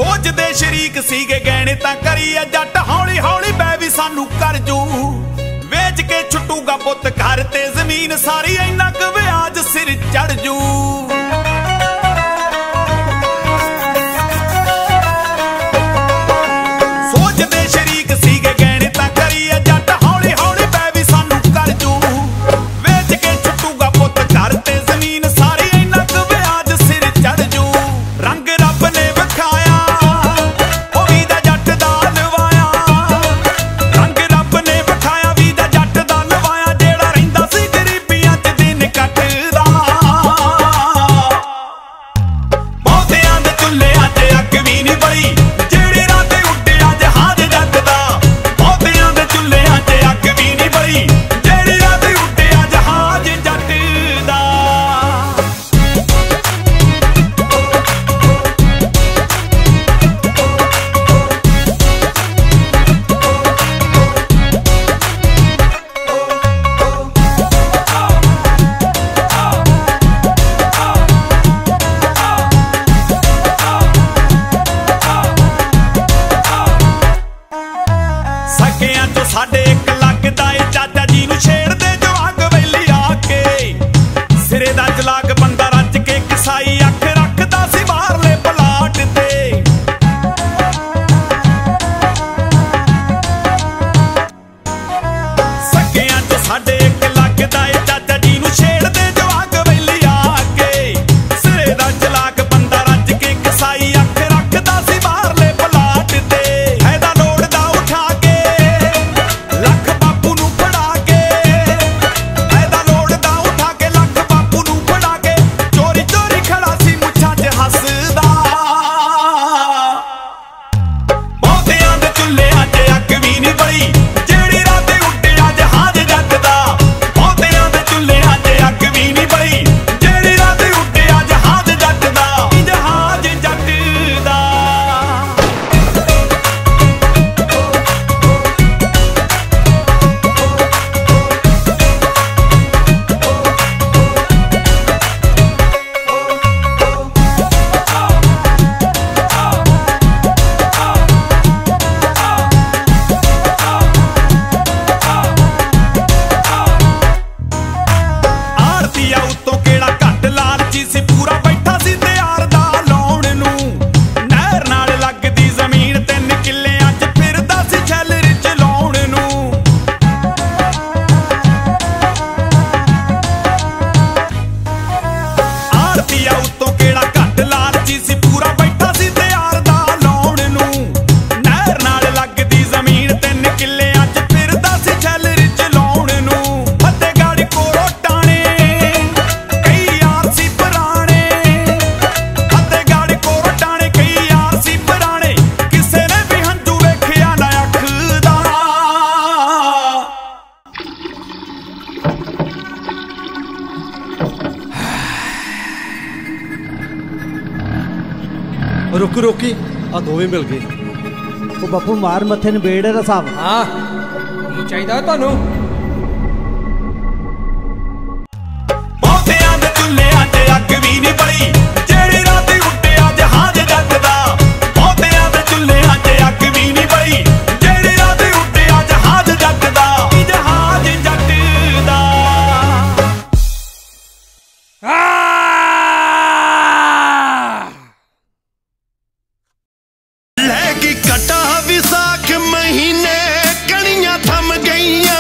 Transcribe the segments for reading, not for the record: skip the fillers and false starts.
सोचदे शरीक सीगे गहने तां करिए जट हौली हौली बै भी सानू कर जू वेच के छुटूगा पुत घर ते जमीन सारी इन्ना क ब्याज सिर चढ़ जू सोचदे शरीक सीगे गहने तां करिए जट हौली हौली बै भी सानू कर जू वेच के छुटूगा पुत घर ते जमीन सारी इन्ना क ब्याज सिर चढ़ जू रंग रब ने विखाया ओ वी दा जट दा लवाया रंग रब ने विखाया वी दा जट दा लवाया जेड़ा रहिंदा सी गरीबियां च दिन कटदा बहुतियां दे चुल्लियां च अग भी नहीं बली जेड़ी रात उड्डिया जहाज जट दा बहुतियां दे चुल्लियां च अग भी नहीं बली जेड़ी रात उड्डिया जहाज जट दा सकियां चो साडे एक लगदा ए चाचा जी नूं छेड़दे जो अग वेली आके सिरे दा चलाक बंदा रच के कसाई अख रखदा सी बाहरले पलाट ते सकियां चो साडे एक लगदा ए चाचा जी नूं छेड़दे जो अग वेली आके सिरे दा चलाक बंदा रच के कसाई अख रखदा सी बाहरले पलाट ते फायदा लोड़दा उठा के लख बापू नूं फड़ा के फायदा लोड़दा उठा के लख बापू नूं फड़ा के चोरी चोरी खड़ा सी मुੱਛਾਂ 'ਚ हसदा ਬਹੁਤਿਆਂ ਦੇ ਚੁੱਲ੍ਹਿਆਂ 'ਚ ਅੱਗ ਵੀ ਨਹੀਂ ਬਲੀ ਜਿਹੜੀ ਰਾਤ ਉੱਡਿਆ ਜਹਾਜ਼ ਜੱਟ ਦਾ ਬਹੁਤਿਆਂ ਦੇ ਚੁੱਲ੍ਹਿਆਂ 'ਚ ਅੱਗ ਵੀ ਨਹੀਂ ਬਲੀ ਜਿਹੜੀ ਰਾਤ ਉੱਡਿਆ ਜਹਾਜ਼ ਜੱਟ ਦਾ ਜਹਾਜ਼ ਜੱਟ ਦਾ ਆੜਤੀਆ ਉੱਤੋਂ ਕਿਹੜਾ ਘੱਟ ਲਾਲਚੀ ਸੀ ਪੂਰਾ ਬੈਠਾ ਸੀ ਤਿਆਰ ਦਾ ਲਾਉਣ ਨੂੰ ਨਹਿਰ ਨਾਲ ਲੱਗਦੀ ਜ਼ਮੀਨ 3 ਕਿੱਲਿਆਂ 'ਚ ਫਿਰਦਾ ਸੀ ਛੱਲ ਰਿਚ ਲਾਉਣ ਨੂੰ ਆੜਤੀਆ ਉੱਤੋਂ ਕਿਹੜਾ ਘੱਟ ਲਾਲਚੀ ਸੀ ਪੂਰਾ ਬੈਠਾ ਸੀ ਤਿਆਰ ਦਾ ਲਾਉਣ ਨੂੰ ਨਹਿਰ ਨਾਲ ਲੱਗਦੀ ਜ਼ਮੀਨ 3 ਕਿੱਲਿਆਂ 'ਚ ਫਿਰਦਾ ਸੀ ਛੱਲ ਰਿਚ ਲਾਉਣ ਨੂੰ ਫਤਿਹਗੜ੍ਹ ਕੋਲੋਂ ਟਾਣੇ ਕਈ ਯਾਰ ਸੀ ਪੁਰਾਣੇ ਫਤਿਹਗੜ੍ਹ ਕੋਲੋਂ ਟਾਣੇ ਕਈ ਯਾਰ ਸੀ ਪੁਰਾਣੇ ਕਿਸੇ ਨੇ ਵੀ ਹੰਝੂ ਵੇਖਿਆ ਨਾ ਅੱਖ ਦਾ रुक रोकी आ दोवें मिल गए। ਉਹ ਬਾਪੂ ਮਾਰ ਮੱਥੇ ਨਬੇੜੇ ਦਾ ਹਿਸਾਬ ਹਾਂ ਕੀ ਚਾਹੀਦਾ ਤੁਹਾਨੂੰ ਬਹੁਤਿਆਂ ਦੇ ਚੁੱਲ੍ਹਿਆਂ 'ਚ ਅੱਗ ਵੀ ਨਹੀਂ ਬਲੀ ਜਿਹੜੀ ਰਾਤ ਉੱਡਿਆ ਜਹਾਜ਼ ਜੱਟ ਦਾ ਬਹੁਤਿਆਂ ਦੇ ਚੁੱਲ੍ਹਿਆਂ 'ਚ ਅੱਗ ਵੀ ਨਹੀਂ ਬਲੀ ਜਿਹੜੀ ਰਾਤ ਉੱਡਿਆ ਜਹਾਜ਼ ਜੱਟ ਦਾ ਜਹਾਜ਼ ਜੱਟ ਦਾ ਲੈ ਕੇ ਕਟਾ ਵਿਸਾਖ ਮਹੀਨੇ ਕਣੀਆਂ ਥੰਮ ਗਈਆਂ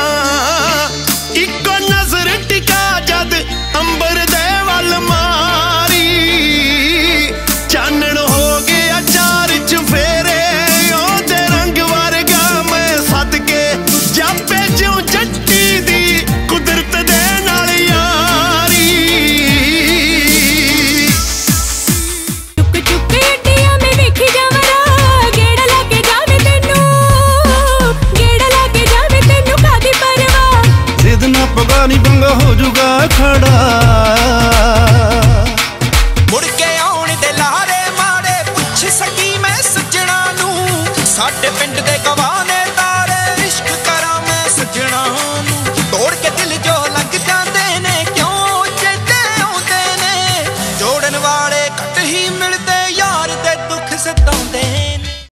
ਇੱਕੋ ਨਜ਼ਰ ਟਿਕਾ ਜਦ ਅੰਬਰ ਦੇ ਵੱਲ ਮਾਰੀ ਚਾਨਣ ਹੋ ਗਿਆ ਚਾਰ ਚੁਫੇਰੇ ਉਹਦੇ ਰੰਗ ਵਰਗਾ ਮੈਂ ਸਦਕੇ ਜਾਪੇ ਜਿਉਂ ਜੱਟੀ ਦੀ ਕੁਦਰਤ ਦੇ ਨਾਲ ਯਾਰੀ ਚੁੱਕ ਚੁੱਕ ਅੱਡੀਆਂ ਮੈਂ ਵੇਖੀ ਜਾਵਰਾ ਗੇੜਾ ਲਾ ਕੇ ਜਾਵੇ ਤੈਨੂੰ ਕਾਦੀ ਪਰਵਾ ਜਿੱਦ ਨਾ ਪਗਾ ਨਹੀਂ ਬੰਗਾ ਹੋ ਜੂਗਾ ਖੜਾ ਮੁੜ ਕੇ ਆਉਣ ਦੇ ਲਾਰੇ ਮਾਰੇ ਪੁੱਛ ਸਕੀ ਮੈਂ ਸੱਜਣਾ ਨੂੰ ਸਾਡੇ ਪਿੰਡ ਦੇ ਗਵਾਹ ਨੇ ਤਾਰੇ ਇਸ਼ਕ ਕਰਾਂ ਮੈਂ ਸੱਜਣਾ ਨੂੰ ਤੋੜ ਕੇ ਦਿਲ ਜੋ ਲੱਗ ਜਾਂਦੇ ਨੇ ਕਿਉਂ ਚੇਤੇ ਆਉਂਦੇ ਨੇ ਜੋੜਨ ਵਾਲੇ ਘੱਟ ਹੀ ਮਿਲਦੇ ਯਾਰ ਦੇ ਦੁੱਖ ਵਧਾਉਂਦੇ